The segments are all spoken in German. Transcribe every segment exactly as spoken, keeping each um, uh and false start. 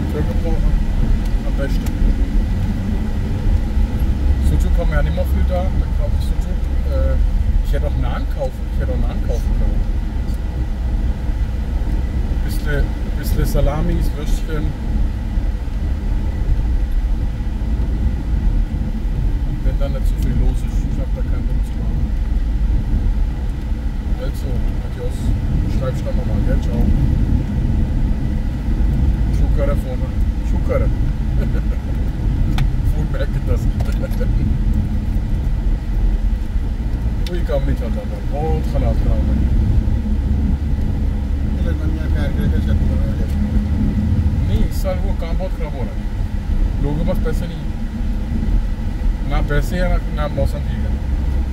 Tür gebrochen. Am besten. Sucuk haben wir ja nicht mehr viel da. Dann kaufe ich Sucuk. Äh, ich hätte auch Naan kaufen. Ich hätte auch Naan kaufen können. Bisschen, bisschen Salamis, Würstchen. Wenn dann nicht so viel los ist. Ich habe da keinen Bock zu machen. Also, adios. Schreibst dann nochmal, gell? Ciao. Schuckere vorne. Schuckere. Vorhin merkt das. Ruhiger Miteinander. Und Salat haben. नहीं इस साल वो काम बहुत खराब हो रहा है लोगों के पास पैसे नहीं ना पैसे है ना, ना मौसम ठीक है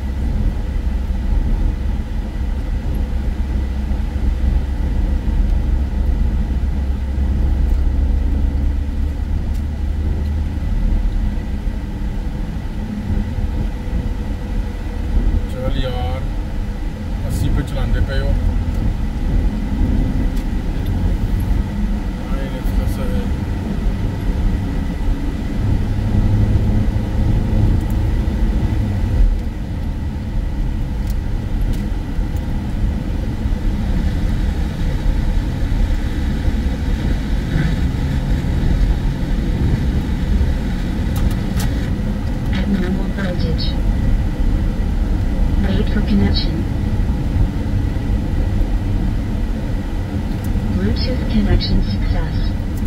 चल यार अस्सी पे चलाते पे हो Connection. Bluetooth connection success.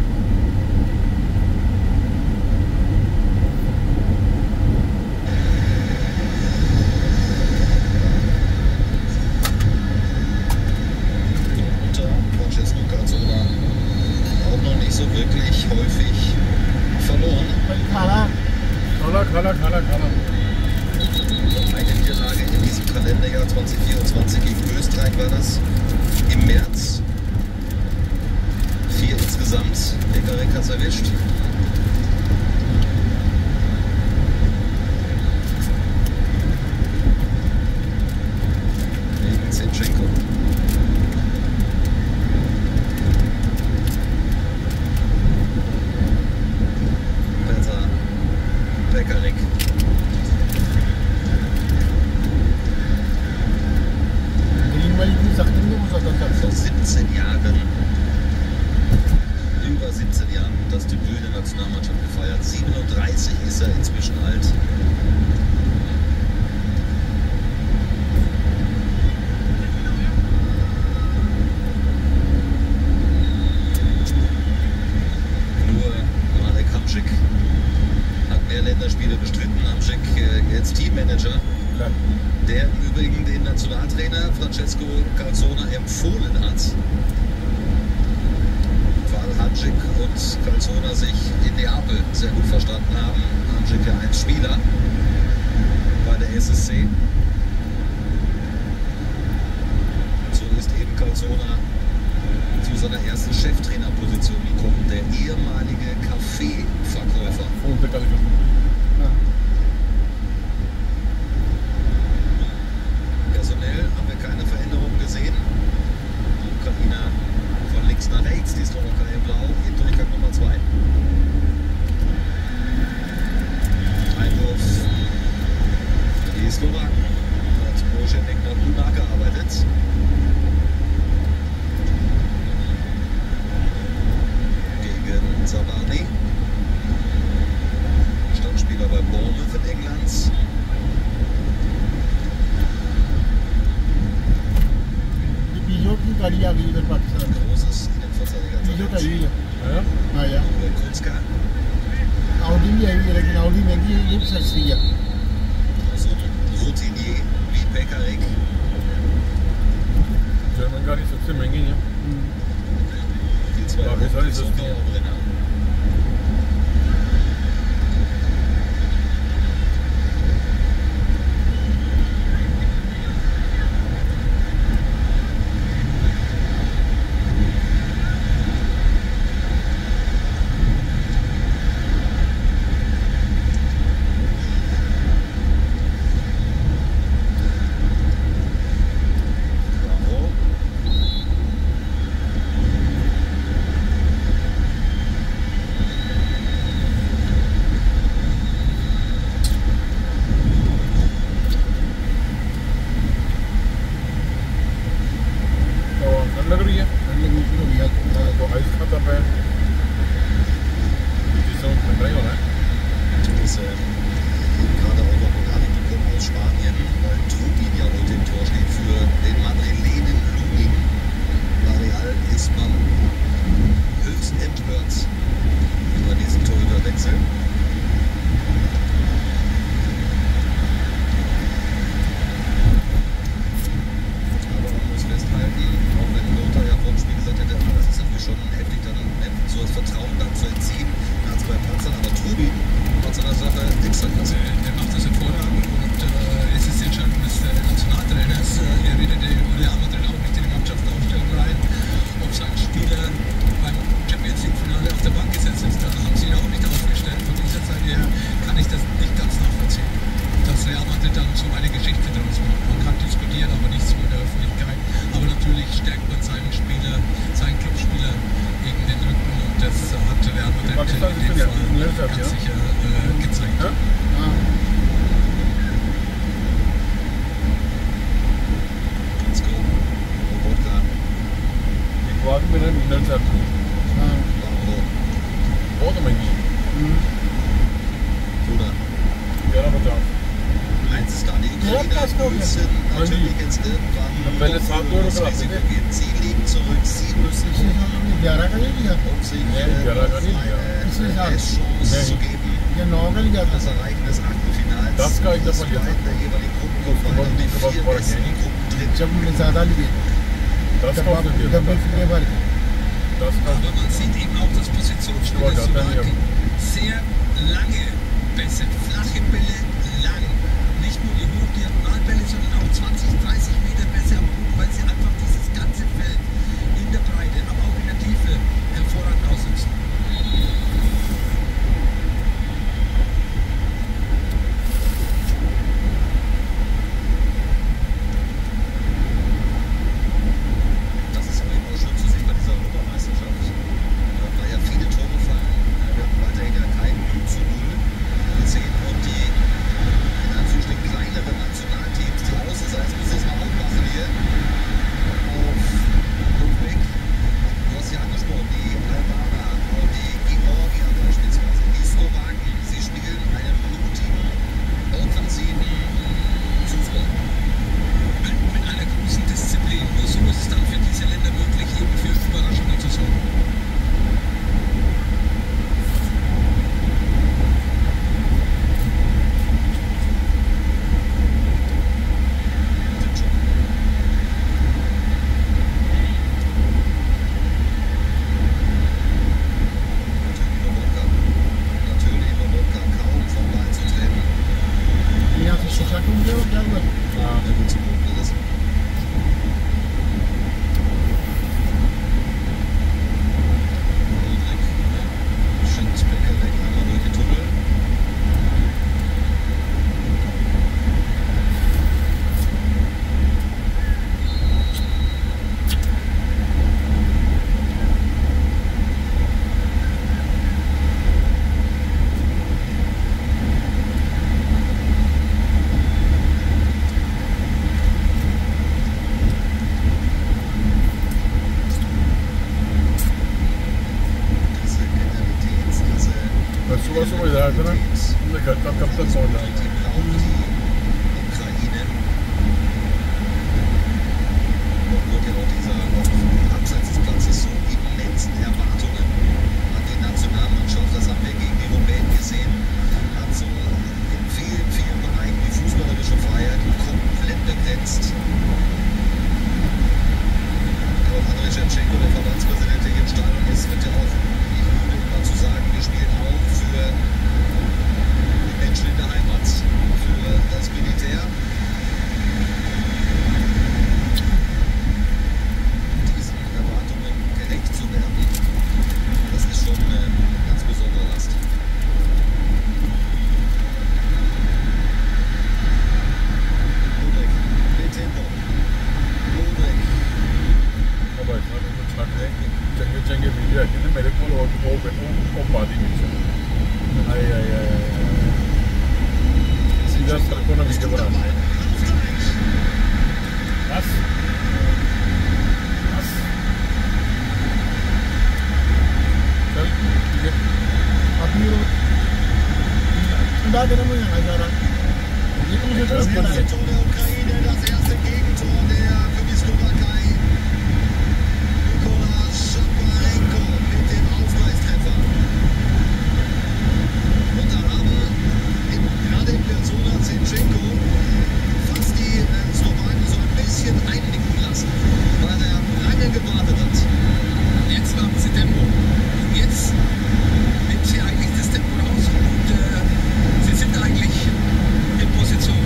Unter Francesco Calzona auch noch nicht so wirklich häufig verloren. Kala, Kala, Kala, Kala. Eine Niederlage in diesem Kalenderjahr zwanzig vierundzwanzig gegen Österreich war das. Im März. Vier insgesamt. Pekarek hat es erwischt. Gegen Zinchenko. Besser. Pekarek. Vor siebzehn Jahren, über siebzehn Jahren, das Debüt der Nationalmannschaft gefeiert. siebenunddreißig ist er inzwischen alt. Nur Marek Hamšík hat mehr Länderspiele bestritten. Hamšík äh, jetzt Teammanager. Der im Übrigen den Nationaltrainer Francesco Calzona empfohlen hat, weil Hamšík und Calzona sich in Neapel sehr gut verstanden haben. Hamšík ja ein Spieler bei der S S C. So ist eben Calzona zu seiner ersten Cheftrainerposition gekommen, der ehemalige Kaffeeverkäufer. Personell haben wir keine Veränderung gesehen. Die Ukrainer von links nach rechts, die Slowakei in Blau, in Durchgang Nummer zwei. Einwurf für die Slowaken. Hat Boženek nach Luna gearbeitet. Gegen Zabarny. Stammspieler bei Bournemouth in England. गाड़ी आ गई इधर पाकिस्तान में जो चाहिए हाँ यार ऑडी भी आई है लेकिन ऑडी महंगी है ये भी सस्ती है जर्मन गाड़ी सबसे महंगी है बाकी सारी सस्ती है mit drei, oder? Das, äh, gerade auch noch Ronaldo bekommen aus Spanien, weil Trubin ja heute im Tor steht für den Madrilenen Lunin. Bei Real ist man höchst empört über diesen Torhüterwechsel. Aber man muss festhalten, auch wenn Lothar ja vor dem Spiel gesagt hätte, ah, das ist natürlich schon heftig, dann so das Vertrauen dann zu entziehen, nach zwei Panzern, aber Trubin hat seiner Sache extra klasse. Der macht das hervorragend und äh, es ist die Entscheidung des äh, Nationaltrainers. Äh, er redet in Real Madrid auch nicht in die Mannschaftsaufstellung rein, ob sein Spieler beim Champions League Finale auf der Bank gesetzt ist. Da haben sie ihn auch nicht aufgestellt. Von dieser Seite her kann ich das nicht ganz nachvollziehen, dass Real Madrid dann so eine Geschichte draus macht. Man kann diskutieren, aber nicht so in der Öffentlichkeit. Aber natürlich stärkt man seinen Spieler, seinen Clubspieler gegen den Rücken und das hat Real Madrid in dem Fall ganz sicher äh, gezeigt. Ja? Ah, Let's go. Robotka. Die Kroaten mit einem Inhaltsatz. ah. Bravo. Braucht man nicht. Mhm. Duda. Ja, aber da. Eins ist da die Ja, das Ukrainer kommt müssen natürlich Und jetzt irgendwann Tabelle noch Fahrt über das oder was? Risiko gehen. Sie liegen zurück, sie müssen इसने हमने ग्यारह का नहीं लिया um sich Nee, äh, Gera noch gar nicht, ja. eine Ist nicht Chance Nee. zu geben. ये नौ का लिया था Das Erreichen des Achtelfinals. Das kann ich das davon jetzt Zweiten der jeweiligen Gruppen Das kann man und die nicht so was vier vorher besten kennen. Gruppen drin. जब हमने ज्यादा लिए Das जब kauft आप ihr. डबल फिर भर के Das kauft Aber man sieht eben auch das Positionsspiel Aber des gar nicht, Slowaken. Sehr lange Pässe, flache Bälle, lang. Nicht nur die Hochdiagonalbälle, sondern auch zwanzig, dreißig Meter Pässe am Boden, weil sie einfach dieses ganze Feld in der Breite, aber auch in der Tiefe hervorragend aussitzen. Das ist aber eben auch schön zu sehen bei dieser Europameisterschaft. Da war ja viele Tore fallen. Wir hatten weiterhin ja kein null zu null gesehen und die in Anführungsstrichen kleineren Nationalteams, die Außenseiter, das müssen wir jetzt mal aufmachen hier, auf Ludwig. Du hast ja angesprochen, die Albaner und die Georgier beispielsweise, die Slowaken, sie spielen einen blutigen, offensiven Fußball. Mit, mit einer großen Disziplin. Nur so ist es dann für diese Länder möglich, eben für Überraschungen zu sorgen. Lobotka. Natürlich Lobotka kaum vom Ball zu trennen. यहाँ से शिक्षा को मुझे क्या हुआ Ja, der wird zum Boden gerissen. Rodrik schickt Becker weg, einmal durch den Tunnel. Diese Mentalität, diese Das ist sowas so gesagt, oder? Mentalität, Da kommt da kommt das so die da. braucht die Ukraine. Und wird ja auch dieser auch abseits des Platzes so immensen Erwartungen an die Nationalmannschaft. Das haben wir gegen die Rumänen gesehen. Hat so in vielen, vielen Bereichen die fußballerische Freiheit komplett begrenzt. Auch Andrei Shevchenko, der Verbandspräsident, der hier im Stadion ist, wird ja auch nicht müde, immer zu sagen, wir spielen auch für die Menschen in der Heimat, für das Militär. Diesen Erwartungen gerecht zu werden, das ist schon eine ganz besondere Last. Ludwig, mit Tempo. Ludwig. Aber ich meine, das hat चंगे चंगे video है ना मेरे को और वो वो पादी में से आई आई आई सीधा सड़कों में वीडियो बना बस बस चल ठीक है अभी वो gyara gidan mun yana gyara. Ni kuma sai ta Das fara. erste Tor der Ukraine, das erste Gegentor der für die Slowakei. Nikola Shaparenko mit dem Ausgleichstreffer. Und da haben in, gerade in Persona Zinchenko fast die äh, Slowaken so ein bisschen einnicken lassen, weil er lange gewartet hat. Jetzt machen sie Tempo. Und jetzt nimmt sie eigentlich das Tempo raus und äh, sie sind eigentlich in Position.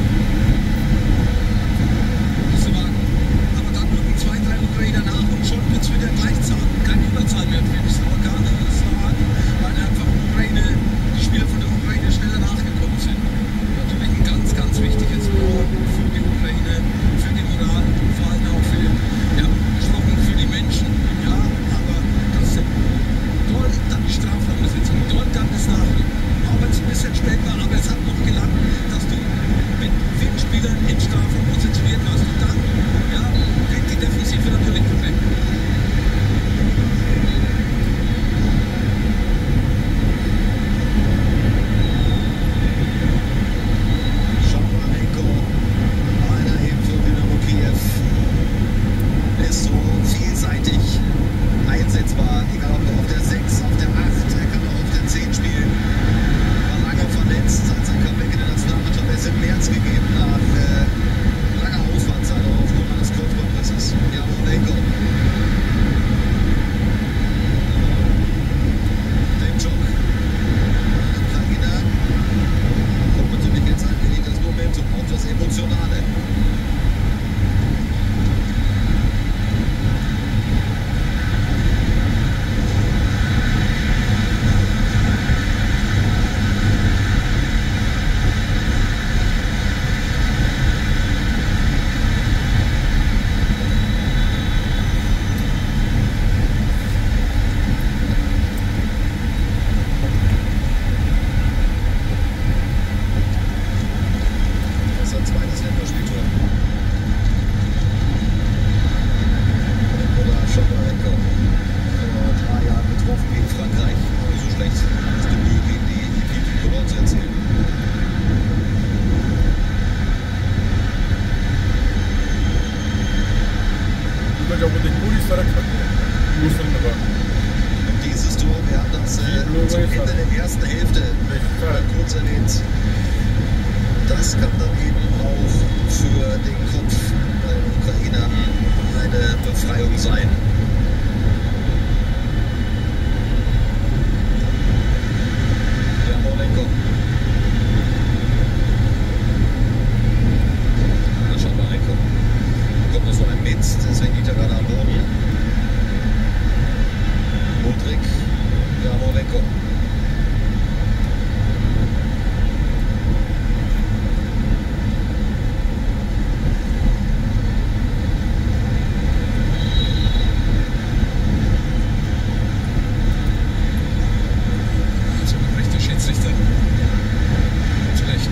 Die Slowaken. Aber dann rücken zwei, drei Ukrainer nach und schon wird es wieder Gleichzahl. Keine Überzahl mehr für die Slowaken, Slowaken, weil einfach Ukraine, die Spieler von der Ukraine schneller nachgekommen sind. Natürlich ein ganz, ganz wichtiges Tor für die Ukraine, für die Moral, vor allem auch für, ja, gesprochen für die Menschen. Ja, aber trotzdem. Dort dann die Strafraumbesetzung, dort dann das Nachrücken. Auch wenn es ein bisschen spät war, aber es hat noch gelangt, dass du mit vielen Spielern im Strafraum positioniert warst. Und dann, ja, kriegt die Defensive natürlich Probleme. Shaparenko, einer eben für Dynamo Kiew, ist so vielseitig einsetzbar, egal ob er auf der sechs, auf der acht, er kann auch auf der zehn spielen. War lange verletzt, hat sein Comeback in der Nationalmannschaft erst im März gegeben, nach äh, langer Ausfallzeit auch aufgrund eines Kreuzbandrisses. Jarmolenko. Demchuk. Ukrainer. Kommt natürlich jetzt ein wenig das Momentum, auch das Emotionale. Das ist ein zweites Länderspieltor. Nikola Shaparenko. Vor drei Jahren getroffen gegen Frankreich. Aber so schlecht das Debüt gegen die Equipe Cologne zu erzielen. Über die Poli Sarak Muslim aber Und dieses Tor, wir haben das äh, zum Ende der ersten Hälfte äh, kurz erwähnt. Das kann dann eben auch für den Kopf bei den Ukrainern eine Befreiung sein. Jarmolenko. Ja, Shaparenko. Kommt noch so ein mit, deswegen liegt er gerade am Boden. Mudryk. Jarmolenko. Also unterbricht der Schiedsrichter. Schlecht.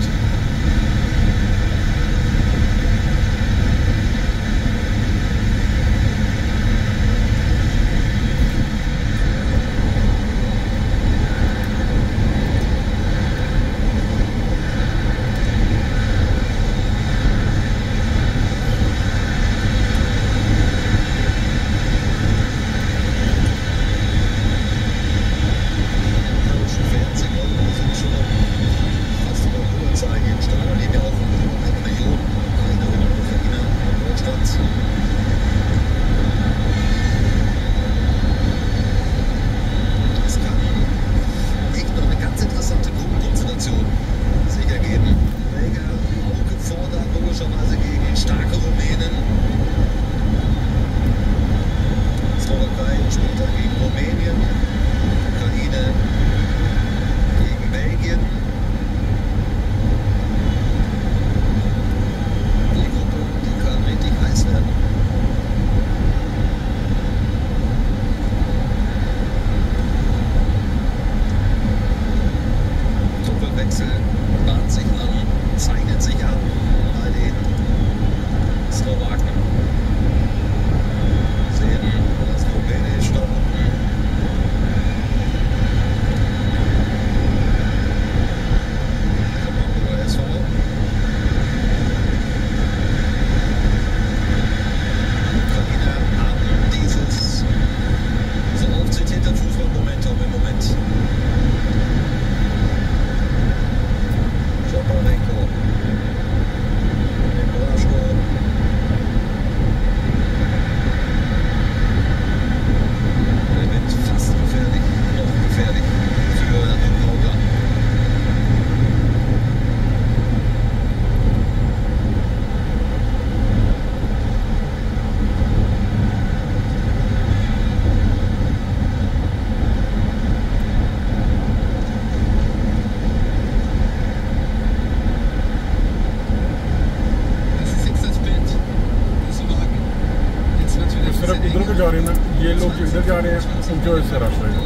göğüs araçları.